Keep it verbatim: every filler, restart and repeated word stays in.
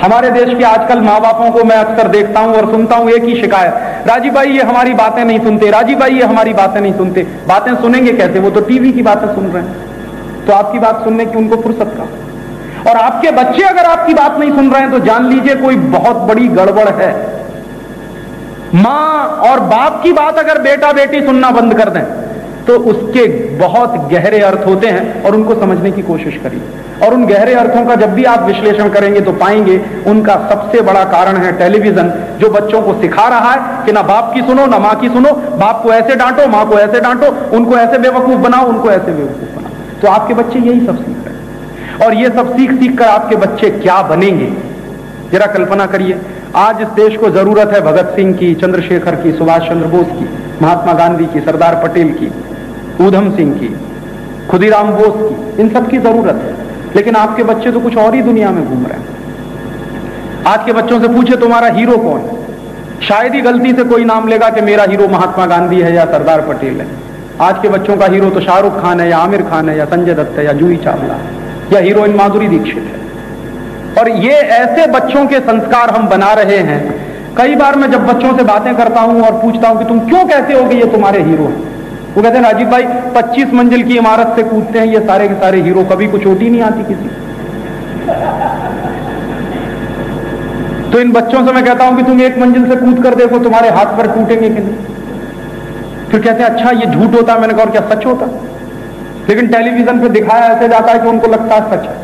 हमारे देश के आजकल माँ बापों को मैं अक्सर देखता हूं और सुनता हूं एक ही शिकायत, राजीव भाई ये हमारी बातें नहीं सुनते, राजीव भाई ये हमारी बातें नहीं सुनते। बातें सुनेंगे कैसे? वो तो टीवी की बातें सुन रहे हैं, तो आपकी बात सुनने की उनको फुर्सत का। और आपके बच्चे अगर आपकी बात नहीं सुन रहे हैं तो जान लीजिए कोई बहुत बड़ी गड़बड़ है। मां और बाप की बात अगर बेटा बेटी सुनना बंद कर दें तो उसके बहुत गहरे अर्थ होते हैं और उनको समझने की कोशिश करिए। और उन गहरे अर्थों का जब भी आप विश्लेषण करेंगे तो पाएंगे उनका सबसे बड़ा कारण है टेलीविजन, जो बच्चों को सिखा रहा है कि ना बाप की सुनो ना मां की सुनो, बाप को ऐसे डांटो, मां को ऐसे डांटो, उनको ऐसे बेवकूफ बनाओ, उनको ऐसे बेवकूफ बनाओ। तो आपके बच्चे यही सब सीख रहे हैं और ये सब सीख सीख कर आपके बच्चे क्या बनेंगे जरा कल्पना करिए। आज इस देश को जरूरत है भगत सिंह की, चंद्रशेखर की, सुभाष चंद्र बोस की, महात्मा गांधी की, सरदार पटेल की, ऊधम सिंह की, खुदीराम बोस की, इन सब की जरूरत है। लेकिन आपके बच्चे तो कुछ और ही दुनिया में घूम रहे हैं। आज के बच्चों से पूछे तुम्हारा हीरो कौन है, शायद ही गलती से कोई नाम लेगा कि मेरा हीरो महात्मा गांधी है या सरदार पटेल है। आज के बच्चों का हीरो तो शाहरुख खान है या आमिर खान है या संजय दत्त है या जूही चावला है या हीरोइन माधुरी दीक्षित है। और ये ऐसे बच्चों के संस्कार हम बना रहे हैं। कई बार मैं जब बच्चों से बातें करता हूं और पूछता हूं कि तुम क्यों कहते हो कि ये तुम्हारे हीरो हैं, वो कहते हैं राजीव भाई पच्चीस मंजिल की इमारत से कूदते हैं ये सारे के सारे हीरो, कभी कुछ चोट ही नहीं आती किसी। तो इन बच्चों से मैं कहता हूं कि तुम एक मंजिल से कूद कर देखो तुम्हारे हाथ पर टूटेंगे कि नहीं। फिर कहते हैं अच्छा ये झूठ होता है। मैंने कहा और क्या सच होता? लेकिन टेलीविजन पे दिखाया ऐसे जाता है कि उनको लगता है सच है।